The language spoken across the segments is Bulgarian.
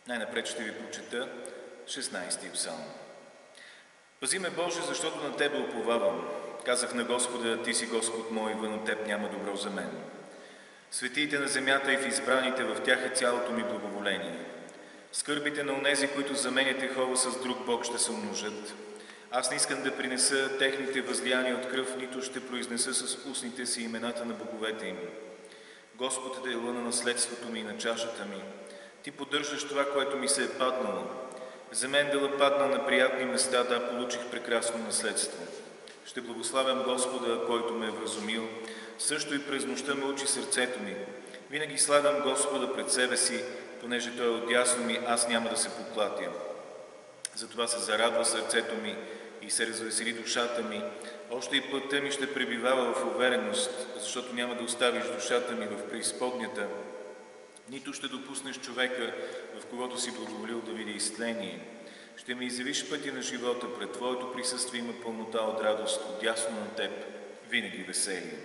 Най-напред ще ви прочета 16-ти псалм. Пази ме, Боже, защото на Тебе уповавам. Казах на Господа, Ти си Господ мой, вън от Теб няма добро за мен. Светиите на земята и в избраните, в тях е цялото ми благоволение. Скърбите на онези, които заменят Йехова с друг Бог, ще се умножат. Аз не искам да принеса техните възлияния от кръв, нито ще произнеса с устните си имената на боговете им. Господ е дела на наследството ми и на чашата ми. Ти поддържаш това, което ми се е паднало. За мен дела падна на приятни места, да, получих прекрасно наследство. Ще благославям Господа, който ме е вразумил. Също и през нощта ме учи сърцето ми. Винаги слагам Господа пред себе си, понеже Той е отдясно ми, аз няма да се поклатя. Затова се зарадва сърцето ми и се развесели душата ми. Още и пътта ми ще пребивава в увереност, защото няма да оставиш душата ми в преизподнята, нито ще допуснеш човека, в когото си благоволил, да види изтление. Ще ми изявиш пътя на живота, пред Твоето присъствие има пълнота от радост, отдясно на Теб винаги веселие.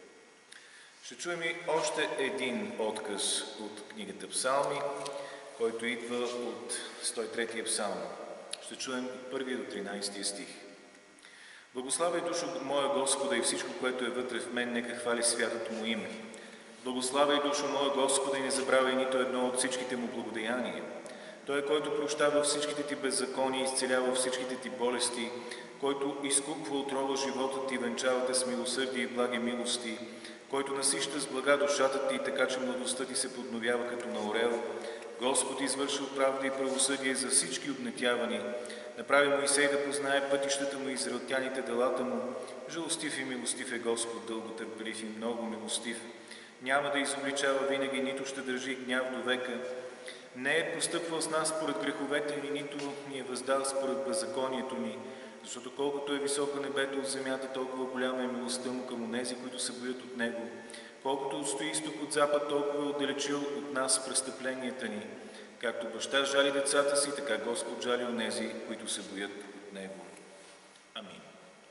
Ще чуем и още един отказ от книгата Псалми, който идва от 103-я псалм. Ще чуем от 1 до 13 стих. Благославяй, душо моя Господа, и всичко, което е вътре в мен, нека хвали святото му име. Благославяй, душо моя Господа, и не забравяй нито едно от всичките му благодеяния. Той е, който прощава всичките ти беззакония, изцелява всичките ти болести, който изкупва отрова живота ти, венчавате с милосърдие и благи милости, който насища с блага душата ти, така че младостта ти се подновява като на орел. Господ извършил правда и правосъдие за всички обнетявани. Направи Моисей да познае пътищата му и израелтяните делата му. Жалостив и милостив е Господ, дълго търпелив и много милостив. Няма да изобличава винаги, нито ще държи гняв до века. Не е постъпвал с нас според греховете ни, нито ни е въздал според беззаконието ни, защото колкото е високо небето от земята, толкова голяма е милостта му към онези, които се боят от него. Колкото отстои изток от запад, толкова е отдалечил от нас престъпленията ни. Както баща жали децата си, така Господ жали онези, които се боят от него. Амин.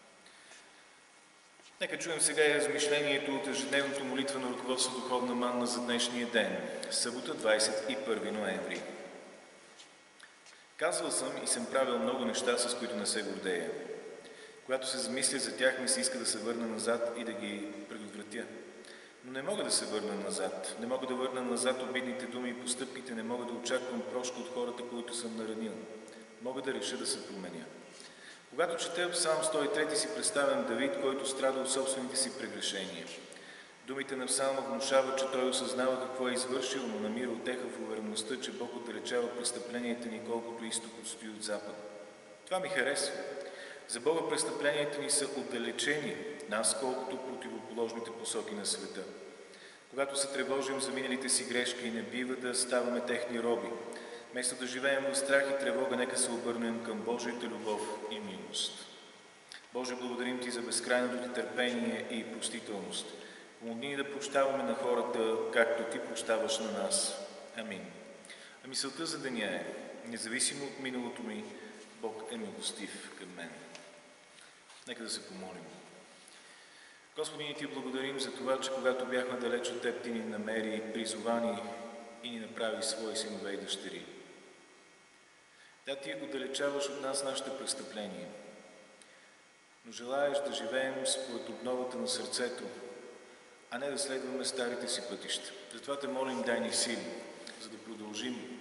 Нека чуем сега и размишлението от ежедневното молитвено ръководство Духовна манна за днешния ден, събота, 21 ноември. Казвал съм и съм правил много неща, с които не се гордея. Когато се замисля за тях, ми се иска да се върна назад и да ги предотвратя. Но не мога да се върна назад. Не мога да върна назад обидните думи и постъпките, не мога да очаквам прошка от хората, които съм наранил. Мога да реша да се променя. Когато чета Псалм 103, си представям Давид, който страда от собствените си прегрешения. Думите на Псалма внушават, че той осъзнава какво е извършил, но намира утеха в увереността, че Бог отдалечава престъпленията ни, колкото изток отстои от запад. Това ми харесва. За Бога престъпленията ни са отдалечени нас, колкото противоположните посоки на света. Когато се тревожим за миналите си грешки, не бива да ставаме техни роби. Вместо да живеем в страх и тревога, нека се обърнем към Божията любов и милост. Боже, благодарим Ти за безкрайното Ти търпение и простителност. Помогни ни да прощаваме на хората, както Ти прощаваш на нас. Амин. А мисълта за деня е: независимо от миналото ми, Бог е милостив към мен. Нека да се помолим. Господи, ние Ти благодарим за това, че когато бяхме далеч от Теб, Ти ни намери призовани и ни направи свои синове и дъщери. Да, Ти отдалечаваш от нас нашите престъпления, но желаеш да живеем според обновата на сърцето, а не да следваме старите си пътища. Затова Те молим, дай ни сили, за да продължим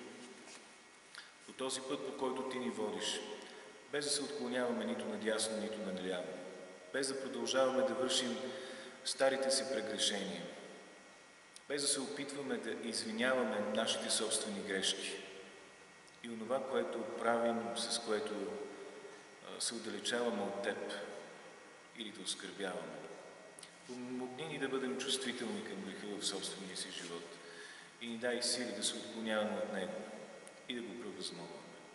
по този път, по който Ти ни водиш, без да се отклоняваме нито надясно, нито наляво, без да продължаваме да вършим старите си прегрешения, без да се опитваме да извиняваме нашите собствени грешки и онова, което правим, с което се отдалечаваме от Теб или да оскърбяваме. Помогни ни да бъдем чувствителни към греха в собствения си живот и ни дай сили да се отклоняваме от него и да го превъзмогваме.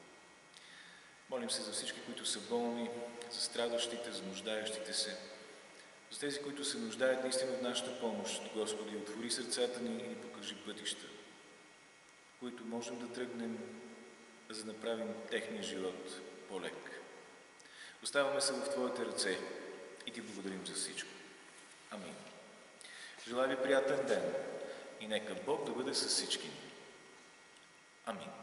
Молим се за всички, които са болни, за страдащите, за нуждаещите се, за тези, които се нуждаят наистина от нашата помощ. Господи, отвори сърцата ни и ни покажи пътища, които можем да тръгнем, за да направим техния живот по-лек. Оставаме се в Твоите ръце и Ти благодарим за всичко. Амин. Желая ви приятен ден и нека Бог да бъде с всички ни. Амин.